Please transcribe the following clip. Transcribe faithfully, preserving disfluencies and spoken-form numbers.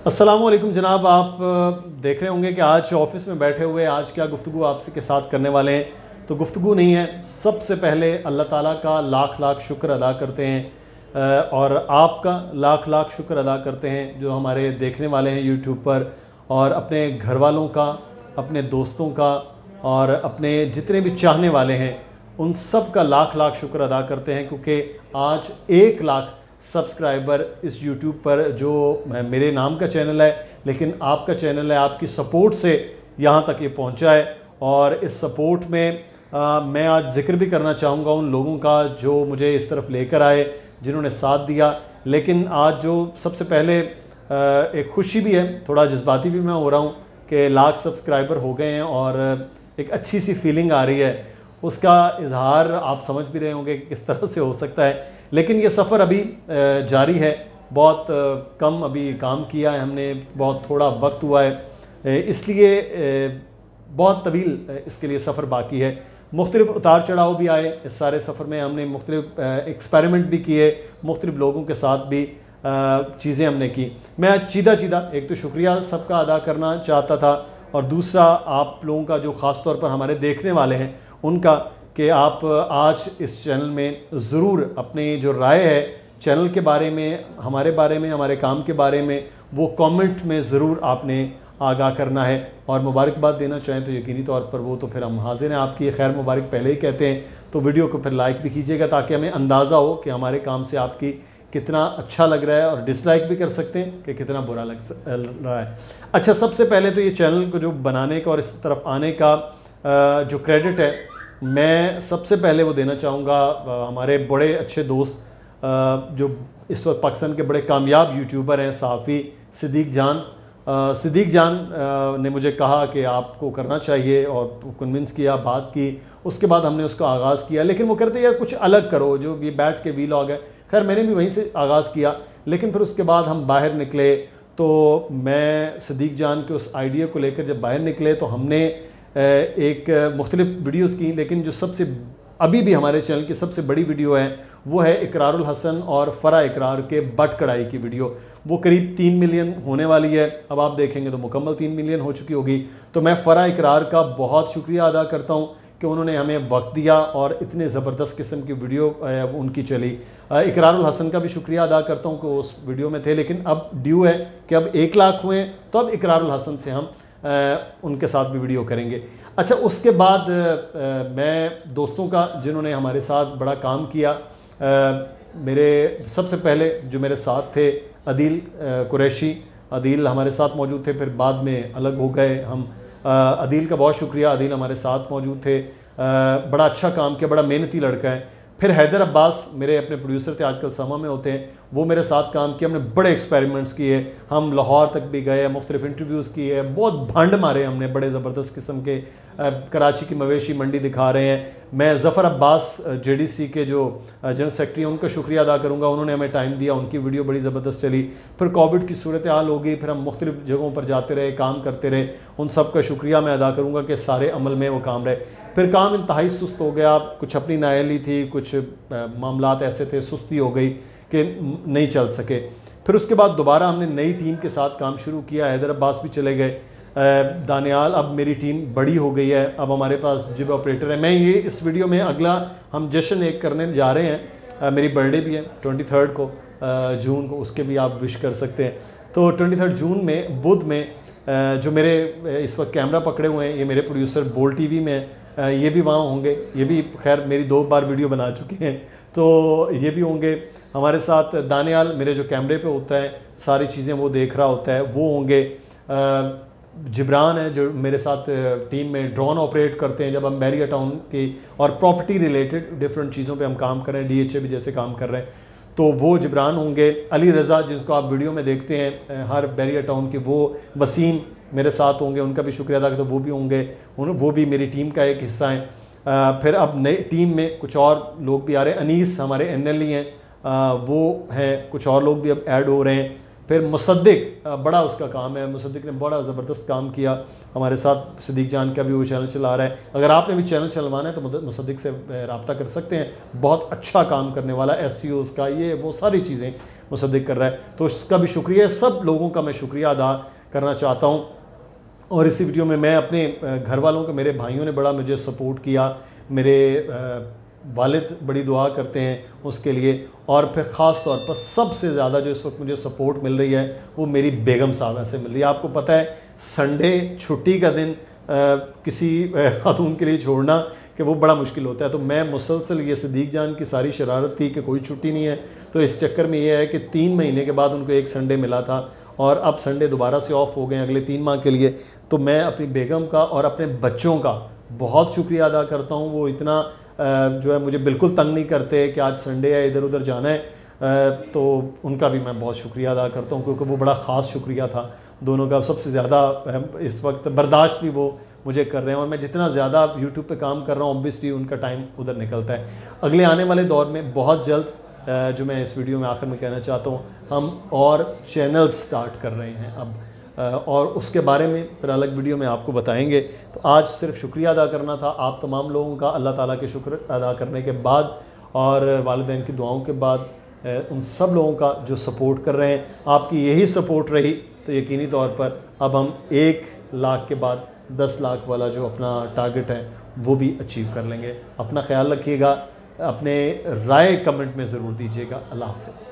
अस्सलामुअलैकुम जनाब, आप देख रहे होंगे कि आज ऑफिस में बैठे हुए आज क्या गुफ्तगू आपसे के साथ करने वाले हैं। तो गुफ्तगू नहीं है, सबसे पहले अल्लाह ताला का लाख लाख शुक्र अदा करते हैं और आपका लाख लाख शुक्र अदा करते हैं जो हमारे देखने वाले हैं यूट्यूब पर, और अपने घर वालों का, अपने दोस्तों का और अपने जितने भी चाहने वाले हैं उन सब का लाख लाख शुक्र अदा करते हैं, क्योंकि आज एक लाख सब्सक्राइबर इस YouTube पर, जो मेरे नाम का चैनल है लेकिन आपका चैनल है, आपकी सपोर्ट से यहाँ तक ये पहुँचा है। और इस सपोर्ट में आ, मैं आज जिक्र भी करना चाहूँगा उन लोगों का जो मुझे इस तरफ लेकर आए, जिन्होंने साथ दिया। लेकिन आज जो सबसे पहले आ, एक खुशी भी है, थोड़ा जज्बाती भी मैं हो रहा हूँ कि लाख सब्सक्राइबर हो गए हैं और एक अच्छी सी फीलिंग आ रही है। उसका इजहार आप समझ भी रहे होंगे कि किस तरह से हो सकता है। लेकिन ये सफ़र अभी जारी है, बहुत कम अभी काम किया है हमने, बहुत थोड़ा वक्त हुआ है, इसलिए बहुत तवील इसके लिए सफ़र बाकी है। मुख्तलिफ उतार चढ़ाव भी आए इस सारे सफ़र में, हमने मुख्तलिफ एक्सपेरिमेंट भी किए, मुख्तलिफ लोगों के साथ भी चीज़ें हमने की। मैं आज चीदा चीदा एक तो शुक्रिया सबका अदा करना चाहता था, और दूसरा आप लोगों का जो ख़ास तौर पर हमारे देखने वाले हैं उनका, कि आप आज इस चैनल में ज़रूर अपनी जो राय है चैनल के बारे में, हमारे बारे में, हमारे काम के बारे में, वो कमेंट में ज़रूर आपने आगाह करना है। और मुबारकबाद देना चाहें तो यकीनी तौर पर वो तो फिर हम हाजिर हैं आपकी, खैर मुबारक पहले ही कहते हैं, तो वीडियो को फिर लाइक भी कीजिएगा ताकि हमें अंदाज़ा हो कि हमारे काम से आपकी कितना अच्छा लग रहा है, और डिसलाइक भी कर सकते हैं कि कितना बुरा लग रहा है। अच्छा, सबसे पहले तो ये चैनल को जो बनाने का और इस तरफ आने का जो क्रेडिट है, मैं सबसे पहले वो देना चाहूँगा हमारे बड़े अच्छे दोस्त जो इस वक्त पाकिस्तान के बड़े कामयाब यूट्यूबर हैं, सहाफ़ी सिद्दीक जान। सिद्दीक जान ने मुझे कहा कि आपको करना चाहिए, और कन्विंस किया, बात की, उसके बाद हमने उसका आगाज़ किया। लेकिन वो कहते यार कुछ अलग करो, जो ये बैठ के वीलॉग है। खैर मैंने भी वहीं से आगाज़ किया, लेकिन फिर उसके बाद हम बाहर निकले, तो मैं सिद्दीक जान के उस आइडिया को लेकर जब बाहर निकले तो हमने एक मुख्तलिफ वीडियोस की। लेकिन जो सबसे अभी भी हमारे चैनल की सबसे बड़ी वीडियो है वो है इकरारुल हसन और फ़रा इकरार के बट कढ़ाई की वीडियो। वो करीब तीन मिलियन होने वाली है, अब आप देखेंगे तो मुकम्मल तीन मिलियन हो चुकी होगी। तो मैं फ़रा इकरार का बहुत शुक्रिया अदा करता हूँ कि उन्होंने हमें वक्त दिया और इतने ज़बरदस्त किस्म की वीडियो उनकी चली। इकरारुल हसन का भी शुक्रिया अदा करता हूँ कि उस वीडियो में थे, लेकिन अब ड्यू है कि अब एक लाख हुए तो अब इकरारुल हसन से हम आ, उनके साथ भी वीडियो करेंगे। अच्छा, उसके बाद आ, मैं दोस्तों का जिन्होंने हमारे साथ बड़ा काम किया, आ, मेरे सबसे पहले जो मेरे साथ थे अदील कुरैशी, अदील हमारे साथ मौजूद थे, फिर बाद में अलग हो गए हम। आ, अदील का बहुत शुक्रिया, अदील हमारे साथ मौजूद थे, आ, बड़ा अच्छा काम किया, बड़ा मेहनती लड़का है। फिर हैदर अब्बास मेरे अपने प्रोड्यूसर थे, आजकल समा में होते हैं, वो मेरे साथ काम किया। हमने बड़े एक्सपेरिमेंट्स किए, हम लाहौर तक भी गए, मुख्तलिफ इंटरव्यूज़ किए, बहुत भंड मारे हमने, बड़े ज़बरदस्त किस्म के। आ, कराची की मवेशी मंडी दिखा रहे हैं। मैं Zafar Abbas J D C के जो जनरल सेक्रेटरी हैं उनका शुक्रिया अदा करूँगा, उन्होंने हमें टाइम दिया, उनकी वीडियो बड़ी ज़बरदस्त चली। फिर कोविड की सूरत हाल हो गई, फिर हम मुख्तलिफ जगहों पर जाते रहे, काम करते रहे, उन सब का शुक्रिया मैं अदा करूँगा कि सारे अमल में वो काम रहे। फिर काम इंतहाई सुस्त हो गया, कुछ अपनी नाअहली थी, कुछ मामलात ऐसे थे, सुस्ती हो गई कि नहीं चल सके। फिर उसके बाद दोबारा हमने नई टीम के साथ काम शुरू किया, हैदर अब्बास भी चले गए, दानियाल, अब मेरी टीम बड़ी हो गई है, अब हमारे पास जिब ऑपरेटर है। मैं ये इस वीडियो में अगला हम जश्न एक करने जा रहे हैं, मेरी बर्थडे भी है ट्वेंटी थर्ड को जून को, उसके भी आप विश कर सकते हैं। तो ट्वेंटी थर्ड जून में बुध में जो मेरे इस वक्त कैमरा पकड़े हुए हैं, ये मेरे प्रोड्यूसर बोल टी वी में, ये भी वहाँ होंगे, ये भी खैर मेरी दो बार वीडियो बना चुके हैं, तो ये भी होंगे हमारे साथ। दानियाल मेरे जो कैमरे पे होता है, सारी चीज़ें वो देख रहा होता है, वो होंगे। जिब्रान है जो मेरे साथ टीम में ड्रोन ऑपरेट करते हैं जब हम बहरिया टाउन की और प्रॉपर्टी रिलेटेड डिफरेंट चीज़ों पे हम काम कर रहे हैं, डी एच ए भी जैसे काम कर रहे हैं, तो वो जिब्रान होंगे। अली रज़ा जिसको आप वीडियो में देखते हैं हर बहरिया टाउन के, वो वसीम मेरे साथ होंगे, उनका भी शुक्रिया अदा करता हूं, वो भी होंगे, उन वो भी मेरी टीम का एक हिस्सा हैं। आ, फिर अब नई टीम में कुछ और लोग भी आ रहे हैं, अनीस हमारे एन एल ई हैं, वो हैं, कुछ और लोग भी अब ऐड हो रहे हैं। फिर मुसद्दिक, बड़ा उसका काम है, मुसद्दिक ने बड़ा ज़बरदस्त काम किया हमारे साथ, सिद्दीक जान का भी वो चैनल चला रहा है। अगर आपने भी चैनल चलवाना है तो मुसद्दिक से रब्ता कर सकते हैं, बहुत अच्छा काम करने वाला, एस सी ओज़ का, ये वो सारी चीज़ें मुसद्दिक कर रहा है, तो उसका भी शुक्रिया। सब लोगों का मैं शुक्रिया अदा करना चाहता हूँ। और इसी वीडियो में मैं अपने घर वालों का, मेरे भाइयों ने बड़ा मुझे सपोर्ट किया, मेरे वालिद बड़ी दुआ करते हैं उसके लिए, और फिर ख़ास तौर पर सबसे ज़्यादा जो इस वक्त मुझे सपोर्ट मिल रही है वो मेरी बेगम साहबा से मिल रही है। आपको पता है संडे छुट्टी का दिन आ, किसी खातून के लिए छोड़ना कि वो बड़ा मुश्किल होता है, तो मैं मुसलसल, ये सिद्दीक जान की सारी शरारत थी कि कोई छुट्टी नहीं है, तो इस चक्कर में ये है कि तीन महीने के बाद उनको एक संडे मिला था और अब संडे दोबारा से ऑफ हो गए अगले तीन माह के लिए। तो मैं अपनी बेगम का और अपने बच्चों का बहुत शुक्रिया अदा करता हूँ। वो इतना जो है मुझे बिल्कुल तंग नहीं करते कि आज संडे है इधर उधर जाना है, तो उनका भी मैं बहुत शुक्रिया अदा करता हूँ, क्योंकि वो बड़ा ख़ास शुक्रिया था दोनों का। सबसे ज़्यादा इस वक्त बर्दाश्त भी वो मुझे कर रहे हैं, और मैं जितना ज़्यादा यूट्यूब पे काम कर रहा हूँ ऑब्वियसली उनका टाइम उधर निकलता है। अगले आने वाले दौर में बहुत जल्द, जो मैं इस वीडियो में आखिर में कहना चाहता हूँ, हम और चैनल्स स्टार्ट कर रहे हैं अब, और उसके बारे में फिर अलग वीडियो में आपको बताएंगे। तो आज सिर्फ शुक्रिया अदा करना था आप तमाम लोगों का, अल्लाह ताला के शुक्र अदा करने के बाद और वालिदैन की दुआओं के बाद उन सब लोगों का जो सपोर्ट कर रहे हैं। आपकी यही सपोर्ट रही तो यकीनी तौर पर अब हम एक लाख के बाद दस लाख वाला जो अपना टारगेट है वो भी अचीव कर लेंगे। अपना ख्याल रखिएगा, अपने राय कमेंट में ज़रूर दीजिएगा। अल्लाह हाफ़िज़।